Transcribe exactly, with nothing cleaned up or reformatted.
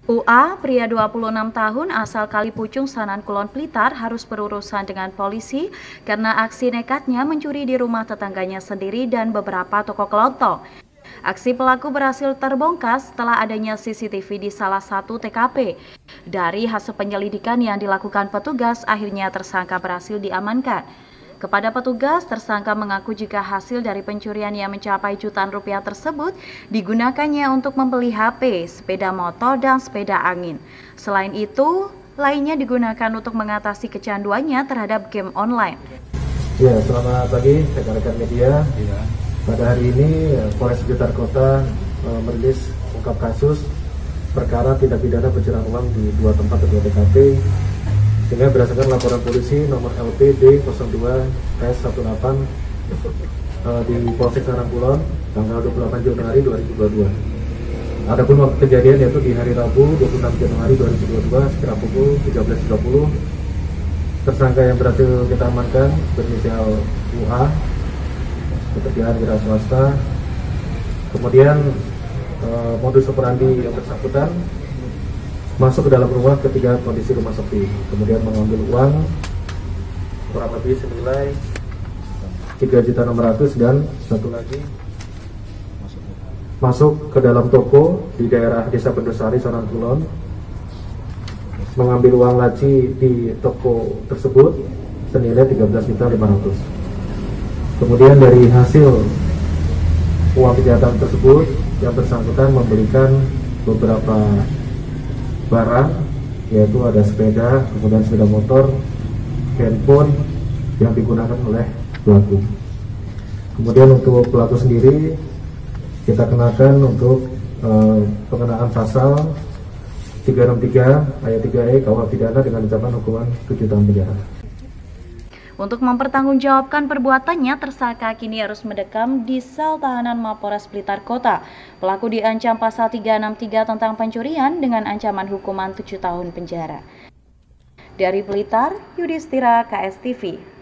U A, pria dua puluh enam tahun asal Kalipucung, Sanan Kulon Blitar, harus berurusan dengan polisi karena aksi nekatnya mencuri di rumah tetangganya sendiri dan beberapa toko kelontong. Aksi pelaku berhasil terbongkar setelah adanya C C T V di salah satu T K P. Dari hasil penyelidikan yang dilakukan petugas, akhirnya tersangka berhasil diamankan. Kepada petugas, tersangka mengaku jika hasil dari pencurian yang mencapai jutaan rupiah tersebut digunakannya untuk membeli H P, sepeda motor, dan sepeda angin. Selain itu, lainnya digunakan untuk mengatasi kecanduannya terhadap game online. Ya, selamat pagi rekan-rekan media. Ya. Pada hari ini, Polres Blitar Kota e, merilis ungkap kasus perkara tindak pidana pencurian uang di dua tempat atau dua T K P dengan berdasarkan laporan polisi nomor L P D nol dua S satu delapan e, di Polsek Sanan Kulon tanggal dua puluh delapan Januari dua ribu dua puluh dua. Adapun waktu kejadian yaitu di hari Rabu dua puluh enam Januari dua ribu dua puluh dua sekitar pukul tiga belas tiga puluh. Tersangka yang berhasil kita amankan berinisial U A, pekerjaan wira swasta. Kemudian e, modus operandi yang bersangkutan masuk ke dalam rumah ketika kondisi rumah sepi, kemudian mengambil uang kurang lebih senilai tiga juta enam ratus ribu dan satu lagi masuk ke dalam toko di daerah Desa Bendosari, Sanan Kulon, mengambil uang laci di toko tersebut senilai tiga belas juta lima ratus ribu. Kemudian dari hasil uang kejahatan tersebut, yang bersangkutan membelikan beberapa barang, yaitu ada sepeda, kemudian sepeda motor, handphone yang digunakan oleh pelaku. Kemudian untuk pelaku sendiri kita kenakan untuk eh, pengenaan pasal tiga enam tiga ayat tiga E K U H pidana dengan ancaman hukuman tujuh tahun penjara. Untuk mempertanggungjawabkan perbuatannya, tersangka kini harus mendekam di sel tahanan Mapolres Blitar Kota. Pelaku diancam pasal tiga enam tiga tentang pencurian dengan ancaman hukuman tujuh tahun penjara. Dari Blitar, Yudhistira, K S T V.